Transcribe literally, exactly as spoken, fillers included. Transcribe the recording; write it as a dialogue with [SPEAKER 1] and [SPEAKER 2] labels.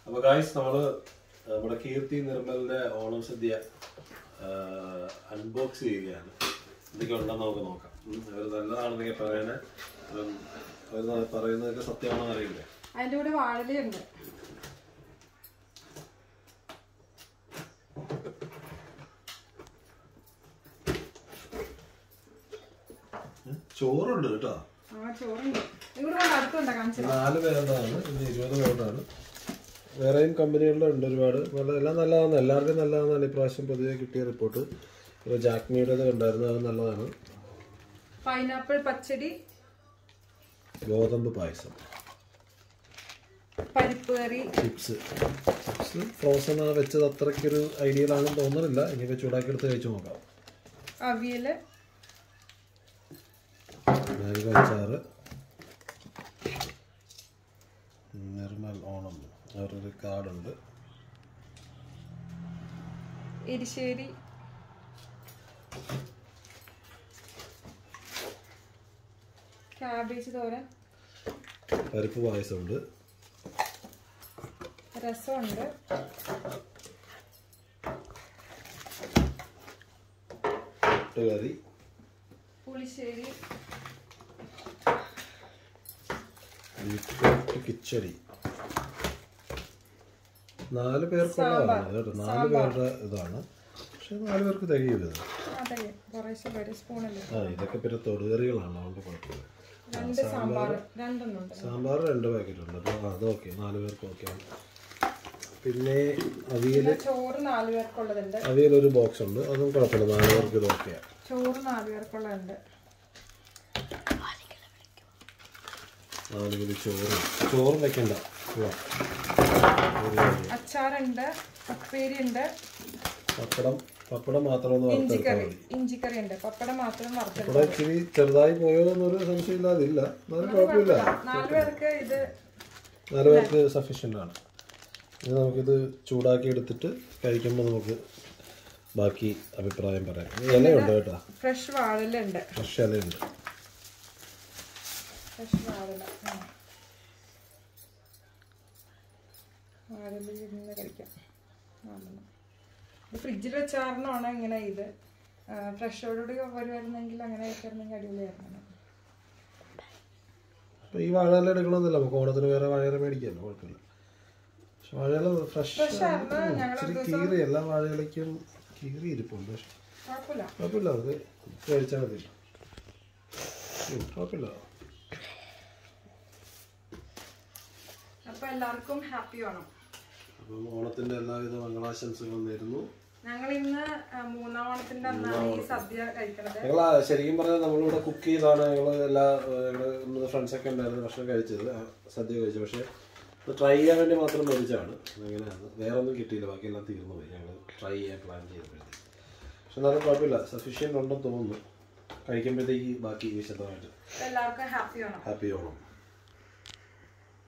[SPEAKER 1] അപ്പോൾ ഗായ്സ് നമ്മൾ നമ്മുടെ കീർത്തി നിർമ്മലിന്റെ ഓണം സദ്യ അൺബോക്സ് ചെയ്യുകയാണ്. എന്തൊക്കെ ഉണ്ടെന്ന് നമുക്ക് നോക്കാം. അവർ നല്ലതാണെന്നൊക്കെ പറയണേ. അവർ പറയുന്നതൊക്കെ സത്യമാണോ അറിയില്ലേ?
[SPEAKER 2] അതിന്റെ കൂടെ വാഴലയുണ്ട്.
[SPEAKER 1] ചോറുണ്ട് കേട്ടോ. നാല് പേരുണ്ടാണ്, ഇരുപത് പേരുണ്ടാണ്. വേറെയും കമ്പനികളുടെ ഉണ്ട് ഒരുപാട്. എല്ലാം നല്ലതാണ്, എല്ലാവർക്കും നല്ലതാണെന്നാണ് ഇപ്രാവശ്യം പൊതുവെ കിട്ടിയ റിപ്പോർട്ട്. ഒരു ജാക്മിയുടെ ഉണ്ടായിരുന്നു, അത് നല്ലതാണ്.
[SPEAKER 2] പൈനാപ്പിൾ പച്ചടി,
[SPEAKER 1] ഗോതമ്പ് പായസം,
[SPEAKER 2] പരിപ്പ് കറി,
[SPEAKER 1] ചിപ്സ്. ചിപ്സ് ഫ്രോസൺ വെച്ചത് അത്രയ്ക്കൊരു ഐഡിയൽ ആണെന്ന് തോന്നുന്നില്ല. ഇനിയിപ്പോൾ ചൂടാക്കി എടുത്ത് കഴിച്ചു നോക്കാം.
[SPEAKER 2] അവിയല്,
[SPEAKER 1] മാംഗോ അച്ചാറ്, നിർമ്മൽ ഓണം അവരൊരു കാർഡുണ്ട്,
[SPEAKER 2] എരിശ്ശേരി, ക്യാബേജ് തോരൻ,
[SPEAKER 1] പരിപ്പ് പായസമുണ്ട്,
[SPEAKER 2] രസമുണ്ട്,
[SPEAKER 1] കറി,
[SPEAKER 2] പുളിശ്ശേരി,
[SPEAKER 1] കിച്ചടി. നാല് പേർക്കുള്ളതാണ് കേട്ടോ, നാല് പേരുടെ ഇതാണ്. പക്ഷെ നാല് പേർക്ക് തികയില്ല. ആ ഇതൊക്കെ പിന്നെ തൊടുകറികളാണ്, അതുകൊണ്ട് കുഴപ്പമില്ല. സാമ്പാർ രണ്ട് പാക്കറ്റ് ഉണ്ട്. അപ്പോൾ അത് ഓക്കെ, നാല് പേർക്ക് ഓക്കെയാണ്. പിന്നെ അവിയൽ,
[SPEAKER 2] ചോറ് നാല് പേർക്കുള്ളതുണ്ട്.
[SPEAKER 1] അവിയൽ ഒരു ബോക്സ് ഉണ്ട്, അതും കുഴപ്പമില്ല, നാല് പേർക്ക് ഇത് ഓക്കെയാണ്.
[SPEAKER 2] ചോറ് നാല് പേർക്കുള്ളതുണ്ട്.
[SPEAKER 1] നാല് കിലോ ചോറ്, ചോറും വെക്കണ്ട.
[SPEAKER 2] അച്ചാറുണ്ട്, ഉപ്പേരി ഉണ്ട്,
[SPEAKER 1] പപ്പടം പപ്പടം മാത്രം
[SPEAKER 2] ഇഞ്ചിക്കറി ഇഞ്ചിക്കറി ഉണ്ട്. പപ്പടം മാത്രം
[SPEAKER 1] പപ്പടം ഇച്ചിരി ചെറുതായി പോയോ എന്നൊരു സംശയമില്ലാതില്ല. എന്നാലും കുഴപ്പമില്ല,
[SPEAKER 2] നാല് പേർക്ക് ഇത്
[SPEAKER 1] നാല് പേർക്ക് സഫീഷ്യൻ്റ് ആണ്. ഇത് നമുക്കിത് ചൂടാക്കി എടുത്തിട്ട് കഴിക്കുമ്പോൾ നമുക്ക് ബാക്കി അഭിപ്രായം പറയാം. ഇലയുണ്ട് കേട്ടോ,
[SPEAKER 2] ഫ്രഷ് വാഴലുണ്ട്,
[SPEAKER 1] ഫ്രഷ് ഇലയുണ്ട്.
[SPEAKER 2] ഫ്രഷ് വാഴല വാഴലിൽ ഇരുന്ന് കഴിക്കാം. ഫ്രിഡ്ജിൽ വെച്ചാറിനാണ് ഇങ്ങനെ. ഇത് ഫ്രഷോടുകൂടി വരുമായിരുന്നെങ്കിൽ അങ്ങനെ വെക്കായിരുന്നെങ്കിൽ അടിപൊളിയായിരുന്നു.
[SPEAKER 1] ഈ വാഴയില എടുക്കണമെന്നില്ല, നമുക്ക് ഓണത്തിന് വേറെ വാഴയില മേടിക്കാമല്ലോ, കുഴപ്പമില്ല. പക്ഷെ വാഴയില ഫ്രഷ് ഇച്ചിരി കീറി, എല്ലാ വാഴയിലയ്ക്കും കീറി ഇരിപ്പുണ്ട്. പക്ഷെ കുഴപ്പമില്ല, നമുക്ക് കഴിച്ചാൽ മതി, കുഴപ്പമില്ല.
[SPEAKER 2] അപ്പോൾ എല്ലാവർക്കും ഹാപ്പി ഓണം.
[SPEAKER 1] അപ്പം ഓണത്തിന്റെ എല്ലാവിധ മംഗളാശംസകളും നേരുന്നു.
[SPEAKER 2] ഞങ്ങൾ ഇന്ന് മൂന്നാം ഓണത്തിന്റെ അന്നാണ് ഈ സദ്യ കഴിക്കുന്നത്.
[SPEAKER 1] ഞങ്ങൾ ശരിക്കും പറഞ്ഞാൽ നമ്മളിവിടെ കുക്ക് ചെയ്താണ് ഞങ്ങൾ എല്ലാ ഞങ്ങൾ ഫ്രണ്ട്സൊക്കെ ഉണ്ടായിരുന്നു ഭക്ഷണം കഴിച്ചത്, സദ്യ കഴിച്ചത്. പക്ഷേ ഇത് ട്രൈ ചെയ്യാൻ വേണ്ടി മാത്രം മേടിച്ചാണ്. അങ്ങനെയാണ്, വേറെ ഒന്നും കിട്ടിയില്ല, ബാക്കിയെല്ലാം തീർന്നു പോയി. ഞങ്ങൾ ട്രൈ ചെയ്യാൻ പ്ലാൻ ചെയ്തപ്പോഴത്തേക്ക്. പക്ഷെ എന്നാലും കുഴപ്പമില്ല, സഫീഷ്യൻ്റ് ഉണ്ടെന്ന് തോന്നുന്നു. കഴിക്കുമ്പോഴത്തേക്ക് ബാക്കി വിശദമായിട്ട്.
[SPEAKER 2] എല്ലാവർക്കും ഹാപ്പി ഓണം.
[SPEAKER 1] ഹാപ്പി ഓണം.